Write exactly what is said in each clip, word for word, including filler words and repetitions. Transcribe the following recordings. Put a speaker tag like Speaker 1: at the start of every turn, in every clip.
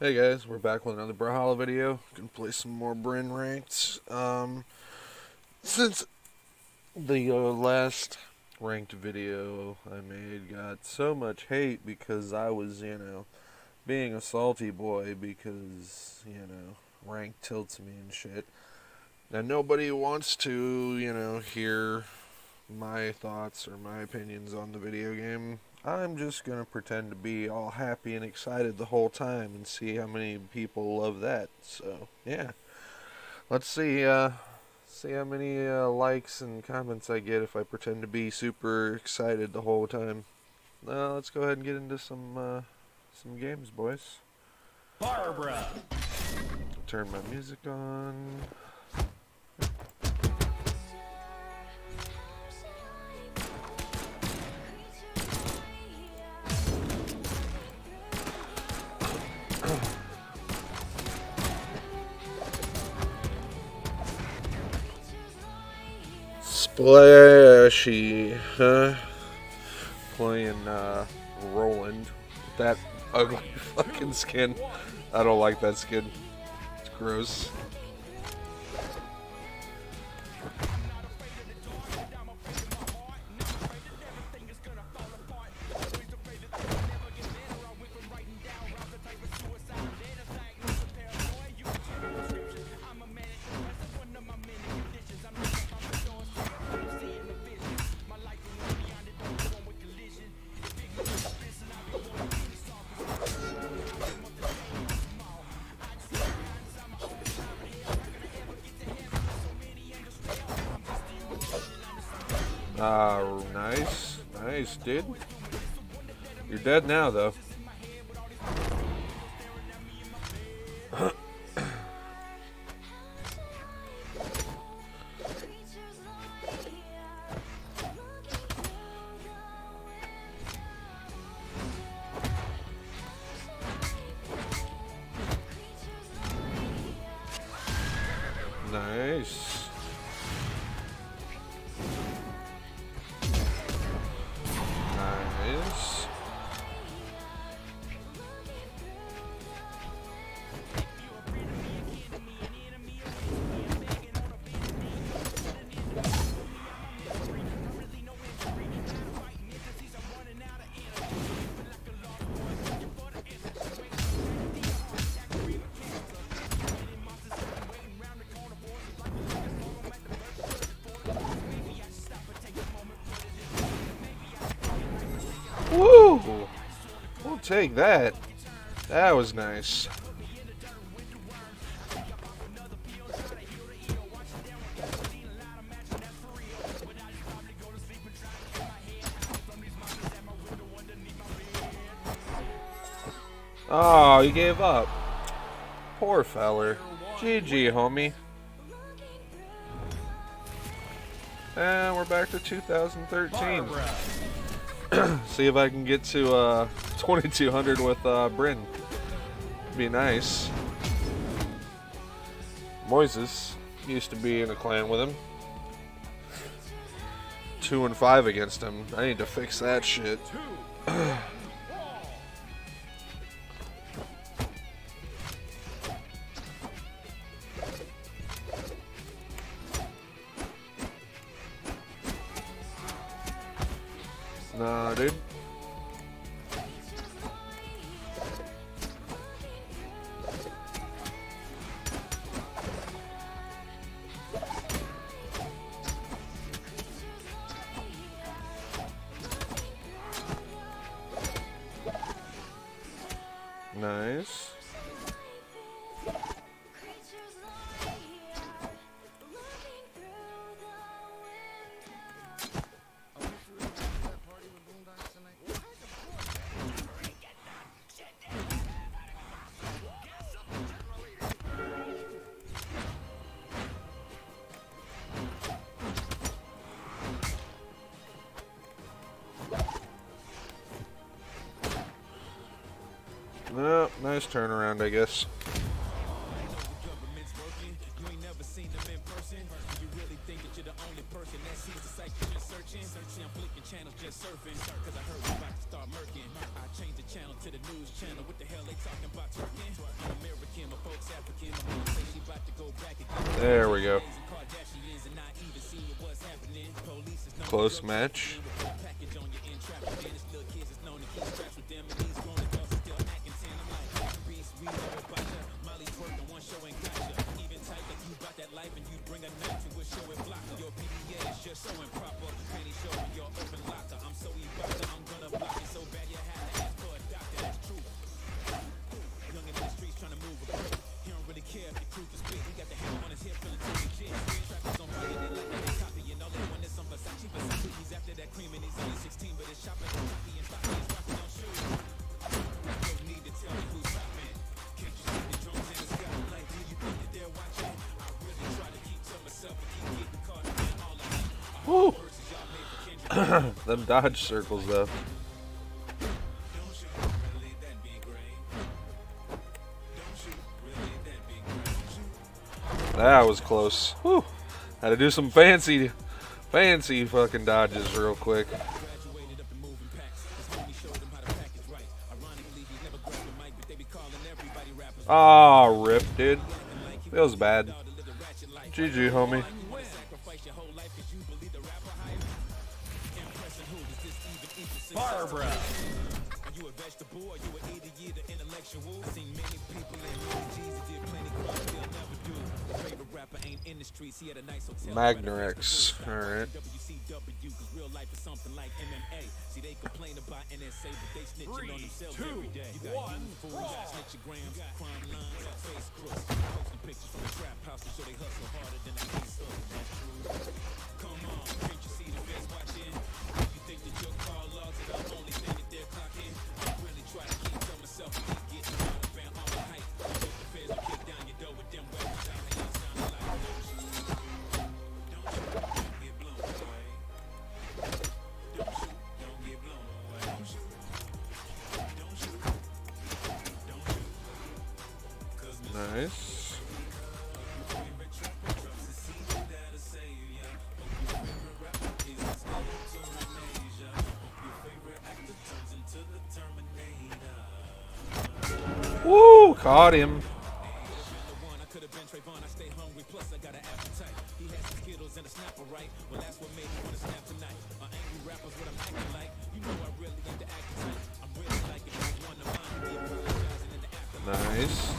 Speaker 1: Hey guys, we're back with another Brawlhalla video. Gonna play some more Brynn ranked. Um, since the uh, last ranked video I made got so much hate because I was, you know, being a salty boy because, you know, rank tilts me and shit. Now nobody wants to, you know, hear my thoughts or my opinions on the video game. I'm just gonna pretend to be all happy and excited the whole time and see how many people love that. So yeah, let's see. Uh, see how many uh, likes and comments I get if I pretend to be super excited the whole time. Uh, let's go ahead and get into some uh, some games, boys.
Speaker 2: Barbara.
Speaker 1: Turn my music on. Splashy, huh? Playing uh, Roland. That ugly fucking skin. I don't like that skin. It's gross. Ah, uh, nice. Nice, dude. You're dead now, though. Nice. Nice. Woo! We'll take that. That was nice. Oh, he gave up. Poor feller. G G, homie. And we're back to two thousand thirteen. See if I can get to uh, twenty-two hundred with uh, Brynn. Be nice. Moises used to be in a clan with him. Two and five against him. I need to fix that shit. Nah, dude. Nice. No, nice turnaround, I guess. There we go. Close match. Woo! Them dodge circles though. That was close. Whew. Had to do some fancy, fancy fucking dodges real quick. Ah, oh, rip, dude. Feels bad. G G, homie.
Speaker 2: Barbara.
Speaker 1: Magnarex. Alright.
Speaker 2: Three, two, one,
Speaker 1: Nice. Woo! Caught him. Nice.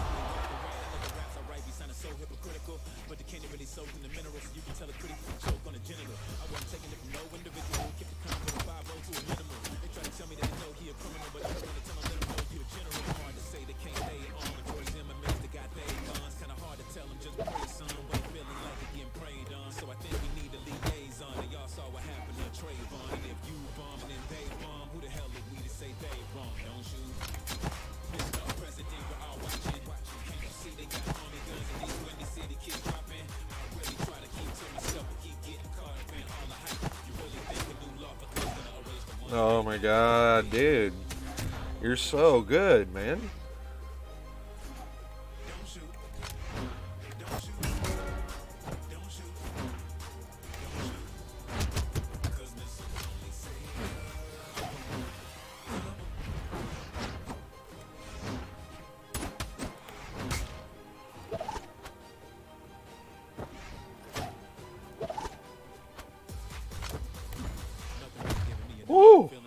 Speaker 1: Oh my god, dude. You're so good, man. Woo!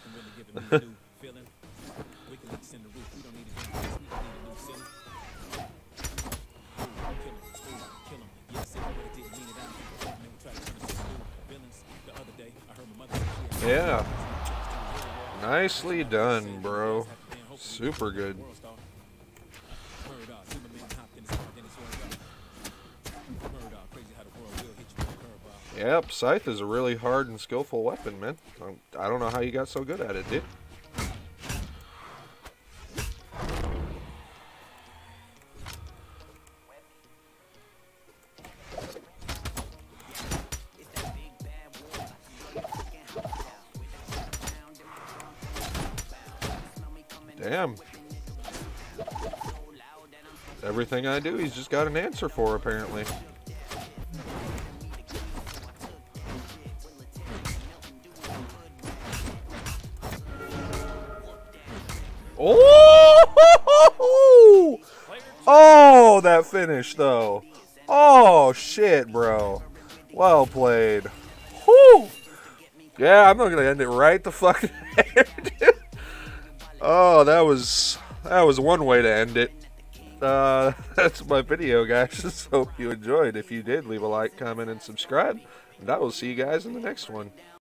Speaker 1: Yeah. Nicely done, bro. Super good. Yep, Scythe is a really hard and skillful weapon, man. I don't know how you got so good at it, dude. Damn. Everything I do, he's just got an answer for, apparently. Oh! Oh, that finish, though. Oh, shit, bro. Well played. Whew. Yeah, I'm not going to end it right the fuck there, dude. Oh, that was, that was one way to end it. Uh, that's my video, guys. Hope you enjoyed. If you did, leave a like, comment, and subscribe. And I will see you guys in the next one.